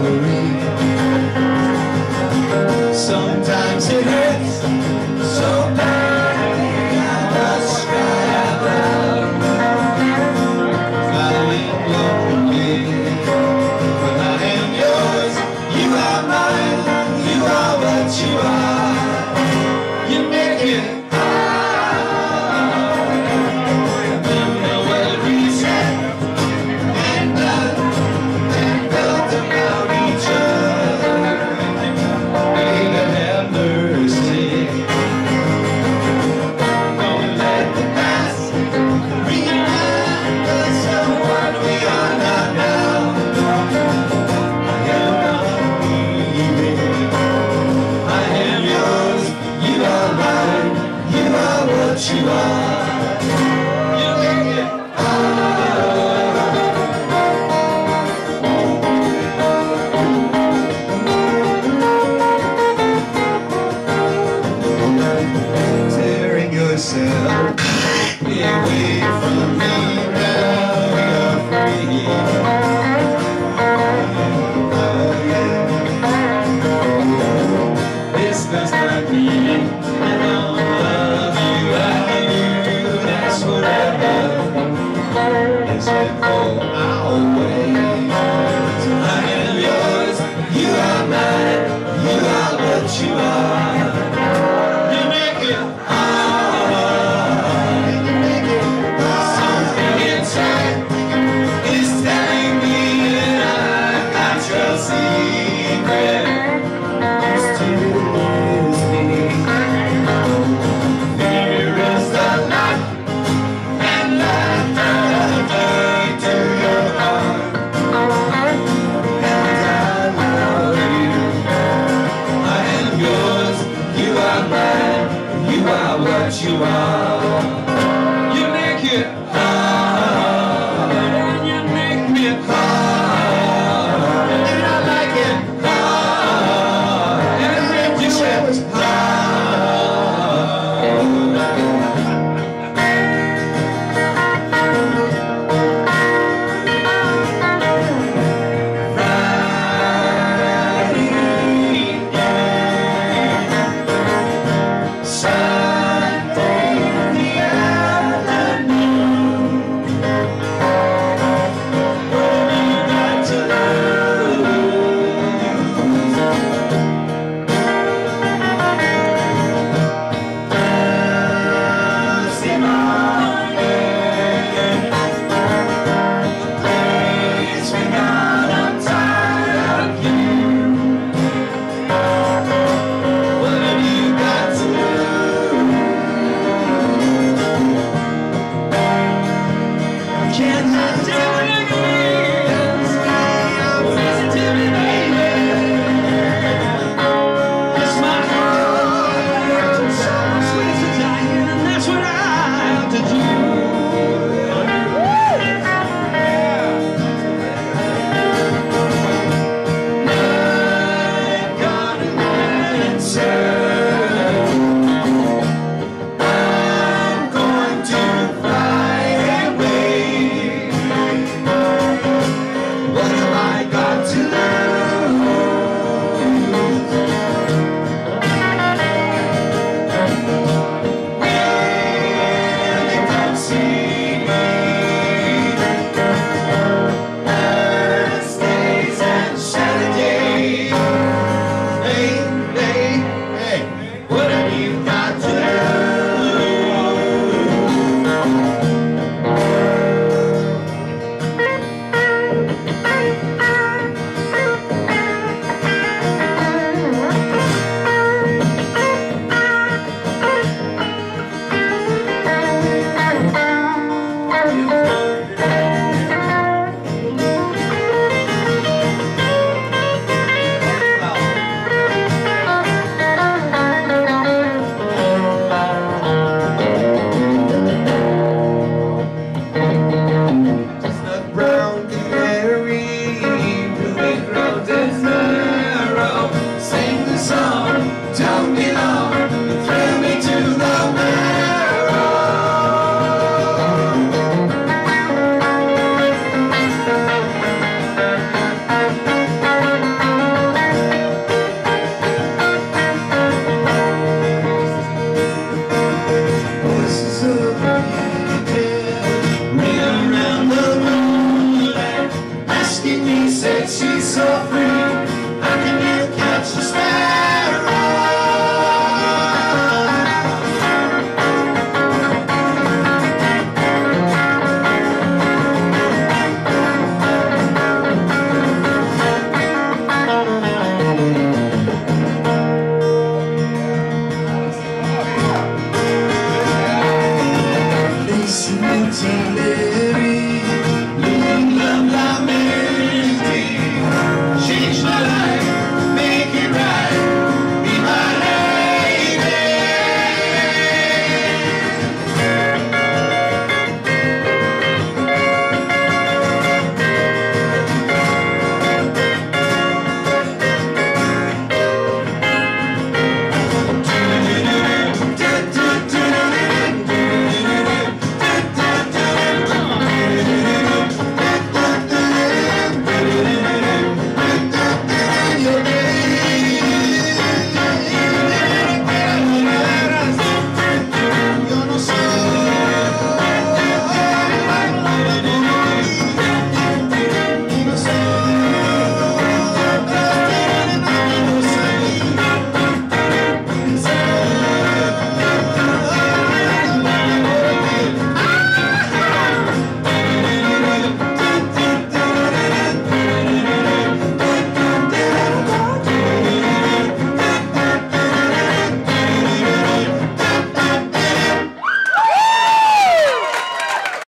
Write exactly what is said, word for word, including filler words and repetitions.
story. Sometimes it hurts so bad I must cry out loud. Feeling lonely, but I am yours. You are mine. You are what you are. You make it hard. You know what we said and done and felt about each other. May God have mercy. Don't let the past remind us of what we are not now. I am not leaving. I am yours. You are mine. You are what you are. You make it tearing yourself away from me. Now you're free. Oh yeah. This does not mean I don't love you. I knew that's forever. As we go our way, I am yours. You are mine. You are what you are. You make it hard. You make it hard. Something inside is telling me that I've got your secret.